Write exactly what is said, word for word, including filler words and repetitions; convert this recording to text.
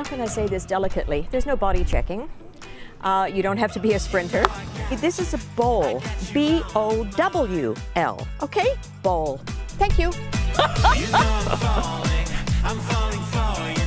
how can I say this delicately? There's no body checking. Uh, you don't have to be a sprinter. This is a bowl. B O W L. Okay? Bowl. Thank you. You know I'm falling, I'm falling for you.